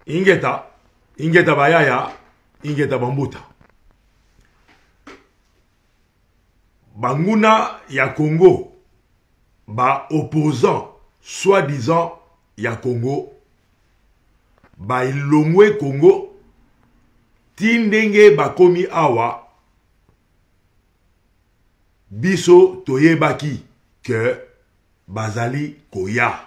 ingeta bayaya, ingeta bambuta. Banguna ya Congo, ba opposant, soi-disant ya Congo, ba ilongwe Congo, tindenge bakomi awa, biso toyebaki que bazali koya.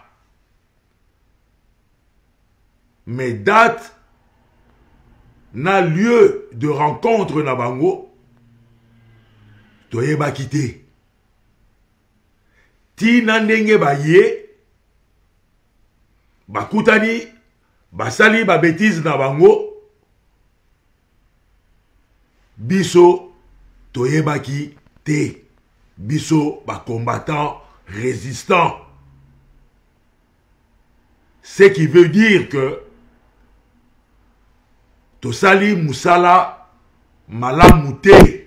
Mais date na lieu de rencontre na bango, toyebaki te. Ti nandenge baye, bakutani, basali ba bêtise na bango, biso toyebaki te. Biso ba combattant résistant. Ce qui veut dire que tosali musala malamu te.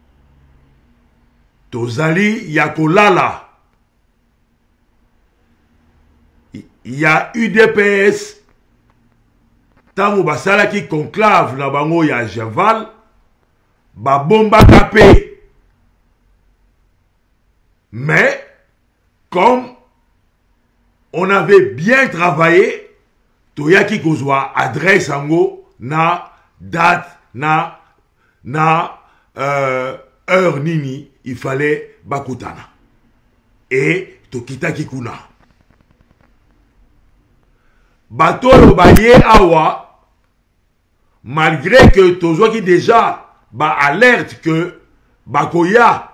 Tozali yakolala. Il y a UDPS tango basala ki conclave na bango ya Javal ba bomba kapé. Mais comme on avait bien travaillé, toyaki kozwa adresse ango na date na heure nini il fallait bakutana. Et tokita kikuna. Batolo baye awa, malgré que tozwaki déjà ba alerte que bakoya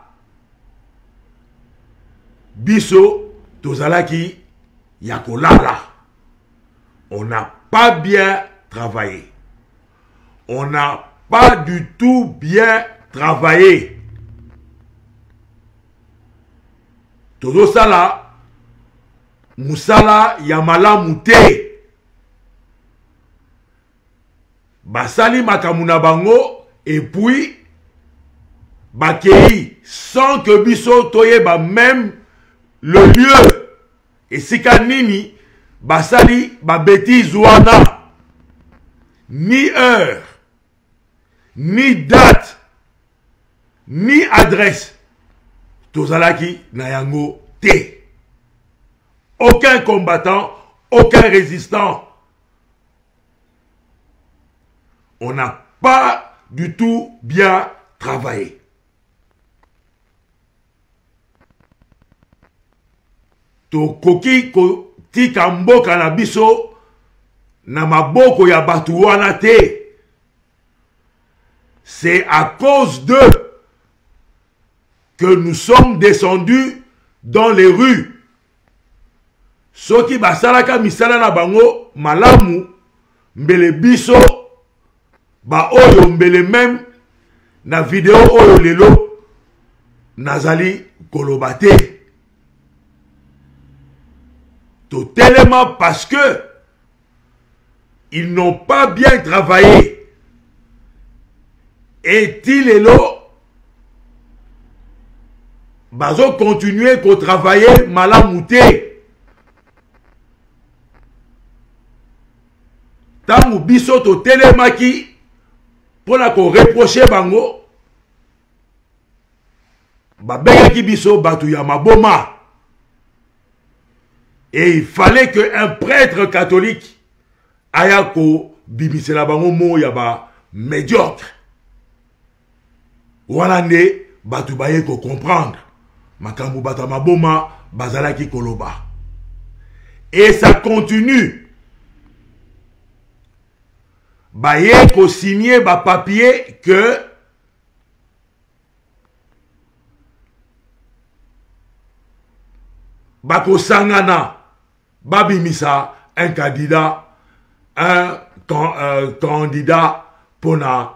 biso tozalaki yakolala. On n'a pas bien travaillé. On n'a pas du tout bien travaillé. Todo sala musala yamala mute. Basali makamuna bango et puis bakei sans que biso toyeba même le lieu et sika nini basali ba bêtise wana ni heure ni date ni adresse tozalaki na yango te. Aucun combattant, aucun résistant. On n'a pas du tout bien travaillé. Tokoki tika mboka na biso na maboko ya batu wana te. C'est à cause d'eux que nous sommes descendus dans les rues. Soki basalaka misala na bango malamu mbele biso ba oyo mbele même na vidéo oyo lelo nazali kolobate. Totalement parce que ils n'ont pas bien travaillé. Et Tilelo bazo continuer qu'on travailler malamouté. Tangu biso totalement qui pour la qu'on reprocher bango babega ki biso batu ya maboma. Et il fallait qu'un prêtre catholique ayako bimisela bango mo yaba médiocre. Walande batu baye ko comprendre. Makambu bata maboma bazalaki koloba. Et ça continue. Baye ko signer ba papier que bako sangana babimisa un candidat pour la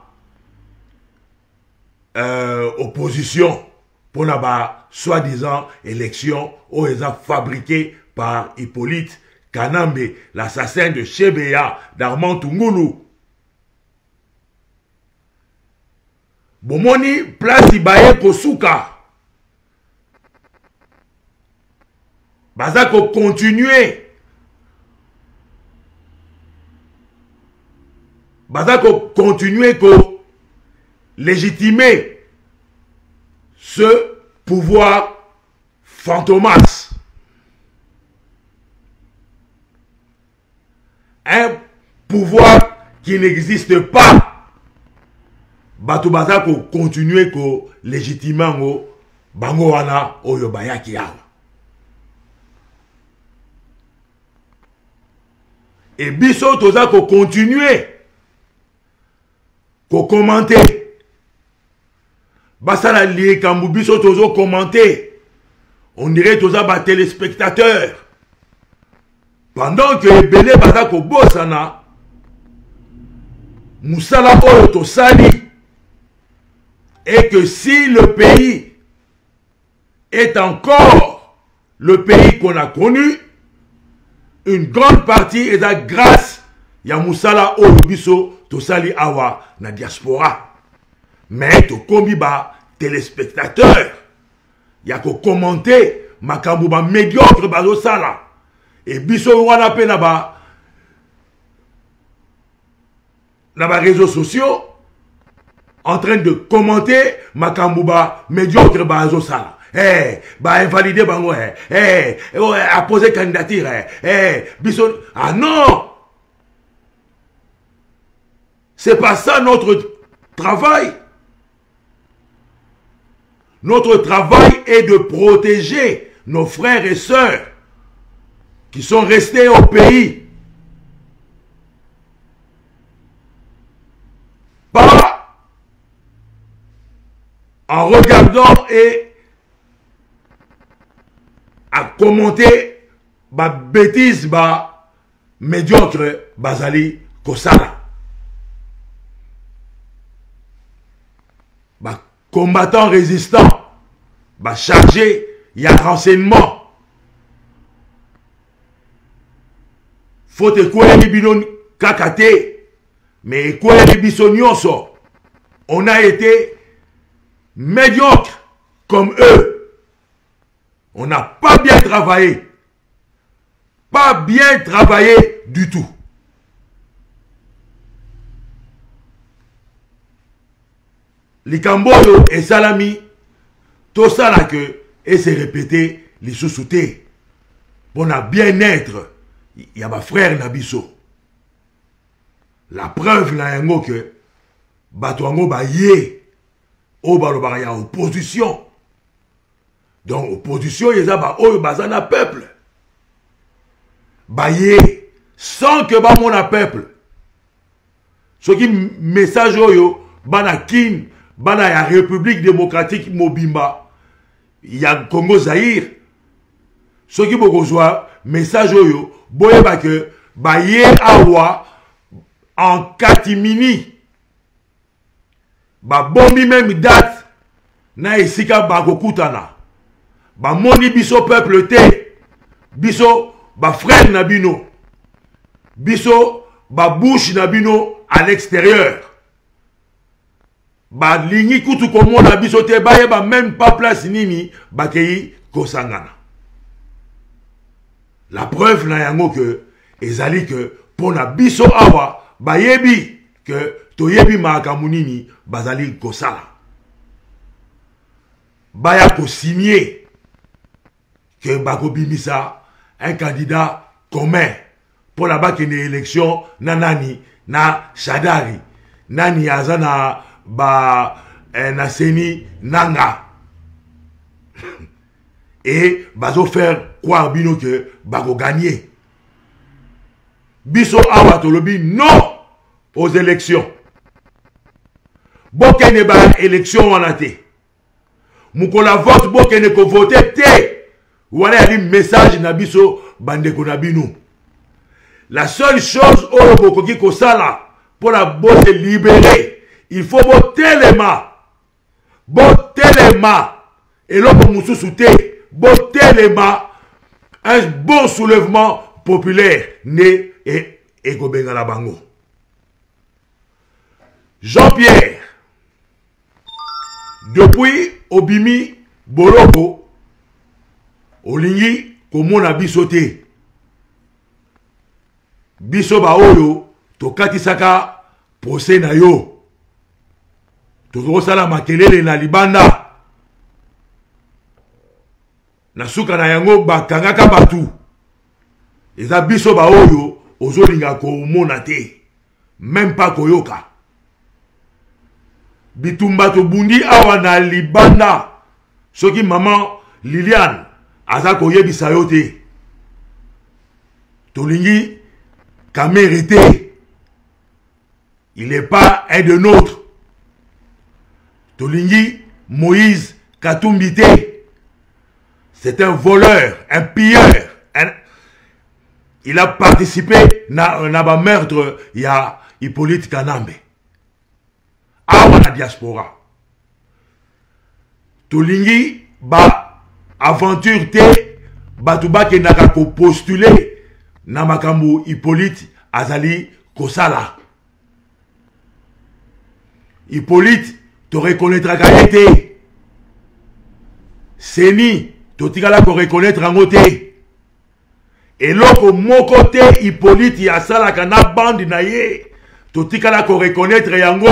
opposition pour la soi-disant élection où ils ont fabriqué par Hippolyte Kanambe, l'assassin de Chebeya d'Armand Tungulu. Bomoni place Ibaye Kosuka. Bazako continuer baza ko continuer ko légitimer ce pouvoir fantomas. Un pouvoir qui n'existe pas. Bato baza ko continuer ko légitimer ngo bango wana oyo bayaki yawa. Et biso toza ko continuer ko commenter. Basala lié kambu biso tozo commenter. On dirait toza ba téléspectateurs. Pendant que Belé baza ko bosana musala oyo to sali, et que si le pays est encore le pays qu'on a connu, une grande partie est grâce ya musala oyo biso to sali awa na diaspora. Mais to kombi ba téléspectateurs ya ko commenter makambo ba médiocre bazo sala. Et biso wana pe na ba réseaux sociaux en train de commenter makambo ba médiocre bazo sala. Ba invalider bango a posé candidature biso ah non, c'est pas ça notre travail. Notre travail est de protéger nos frères et sœurs qui sont restés au pays. Pas en regardant et à commenter ma bêtise, ma médiocre Bazali Kosala. Bah, combattant résistant, bah, chargé, il y a renseignement. Faut écouter les bidons kakate, mais écouter les bisonioso. On a été médiocre comme eux. On n'a pas bien travaillé. Pas bien travaillé du tout. Les Camboyo et Salami, tout ça là que, et c'est répété, les sous-soutés. Pour na bien-être, il y a ma frère Nabiso. La preuve là, yango que, Batouango ba yé, au balobara ya opposition. Donc, opposition, il y a ba oyo bazana peuple. Ba yé, sans que ba mon peuple. Ce qui message oyo, bana kin, bana ya République démocratique Mobimba, il y a Congo Zaïre. Ce qui besoin message oyo, boye ba que ba yé awa en catimini. Ba bombi même date na esika ba kokutana. Ba moni biso peuple te. Biso ba frère nabino. Biso ba bouche nabino à l'extérieur. Ba lingi kutu komona biso te ba yeba même pas place nini ba kei kosangana. La preuve na yango que ezali que pona biso awa ba yebi que to yebi makambo nini bazali kosala. Baya ko signer que bako bimisa un candidat commun pour la bac une élection nanani na Shadari nani azana ba na Seni Nanga et bazo faire croire bino que bako gagner. Biso awa tolobi non aux élections. Bokene ba élection wana te. Mukola vote bokene ko voter te. Voilà un message na biso bandeko na bino. La seule chose oyo bokoki kosala pour la bosse libérer, il faut botter les mains. Botter les mains. Et l'autre mususu te, botter les mains. Un bon soulèvement populaire né et gobenga la bango. Jean-Pierre, depuis Obimi Boloko, Olingi komona biso te. Biso ba oyo to katisaka procès na yo tozosala makelele na libanda na suka na yango bakangaka batu eza biso ba oyo ozolinga komona te même pas koyoka bitumba to bundi awa na libanda soki maman Liliane aza koyebisa yo te tolingi kamérité il n'est pas un de nôtres tolingi Moïse Katumbi te c'est un voleur un pilleur il a participé na ba meurtre ya Hippolyte Kanambe awa na diaspora tolingi ba aventure te batu bakendaka ko postuler na makambo Hippolyte azali kosala Hippolyte to reconnaîtra kayete Seni to tikala ko reconnaître angote eloko moko te Hippolyte ya sala kana bande na ye to tikala ko reconnaître yango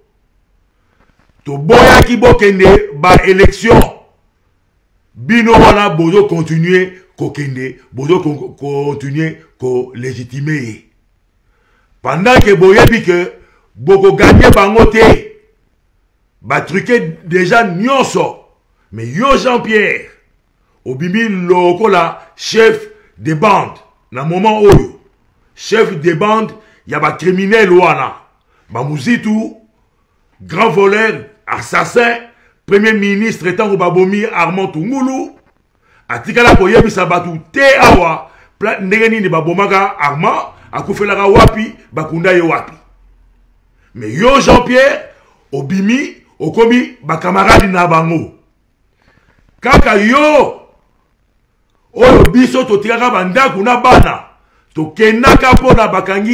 to boya ki bokende ba élection bino wana bozo continuer kokende bozo continuer ko légitimer pendant que boyebi que boko gagner bango te ba truquer déjà nyonso mais yo Jean-Pierre obimi lokola chef de bande na moment oyo chef de bande ya ba criminel wana ba muzitu grand voleur assassin premier ministre etango babomi Armand Tungulu atikala koyebisa batu te awa ndenge nini babomaka Armand akufelaka wapi bakunda ye wapi mais yo Jean-Pierre obimi okomi bakamaradi na bango kaka yo oyo biso totikaka bandaku na bana tokendaka mpona bakangi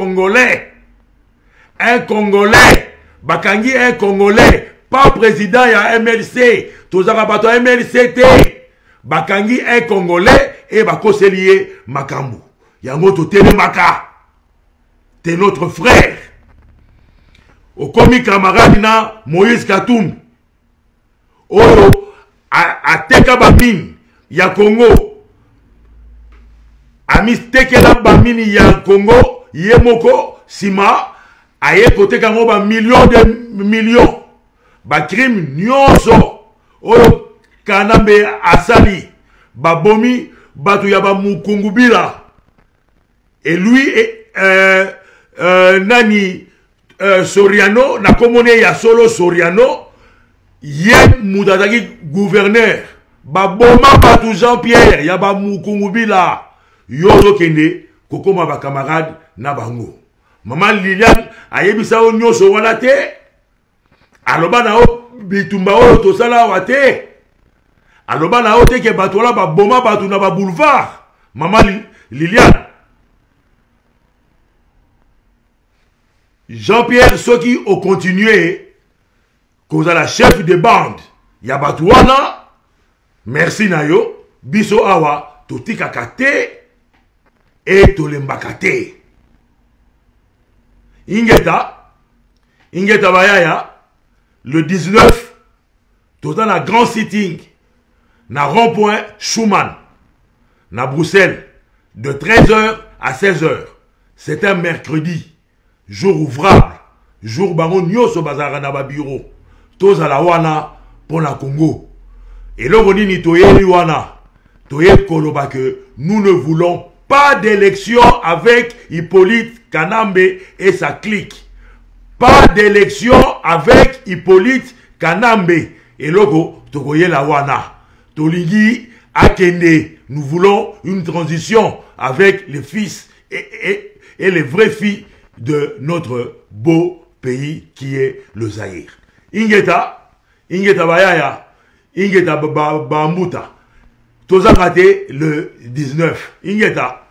un congolais bakangi un congolais pas président ya MLC tozaka bato ya MLC te bakangi un congolais et bakoseli ye makambo yango totelemaka t'es notre frère okomi camarade na Moïse Katumbi oyo ateka bamini ya Congo amistekela bamini ya Congo ye moko sima aye koteka ngo ba millions de millions ba crime nyonso oyo Kanambe asali babomi batu ya ba mukungubila et lui nani Soriano na komone ya solo Soriano ye mudadaki gouverneur baboma batu Jean-Pierre ya ba mukungubila yozo kende kokoma ba camarade na bango maman Liliane ayebisa o nyonso wana te aloba na o bitumba o tosala wate aloba na o te ke batu wala baboma batu na ba boulevard maman Liliane Jean-Pierre soki o continuer cause la chef de bande ya batu wana merci na yo biso awa totika kate et tolembaka te ingeta bayaya le 19 total na grand sitting na rond-point Schumann na Bruxelles de 13h à 16h c'est un mercredi jour ouvrable jour bango nyoso bazara na ba bureau tozala wana pona Congo et loko nini toyeli wana toye koloba que nous ne voulons pas d'élection avec Hippolyte Kanambe et sa clique. Pas d'élection avec Hippolyte Kanambe. Et logo, tokoye la wana. Tolingi akende. Nous voulons une transition avec les fils et les vraies filles de notre beau pays qui est le Zaïre. Ingeta bayaya, ingeta bambuta. Tozakate le 19. Ingeta.